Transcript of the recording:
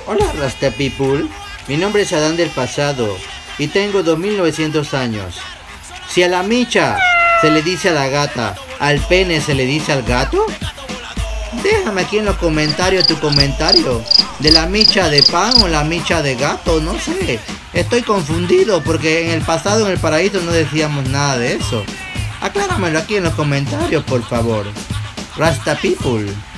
Hola Rasta People, mi nombre es Adán del pasado y tengo 2900 años. Si a la micha se le dice a la gata, al pene se le dice al gato, déjame aquí en los comentarios tu comentario de la micha de pan o la micha de gato, no sé. Estoy confundido porque en el pasado en el paraíso no decíamos nada de eso. Acláramelo aquí en los comentarios, por favor. Rasta People.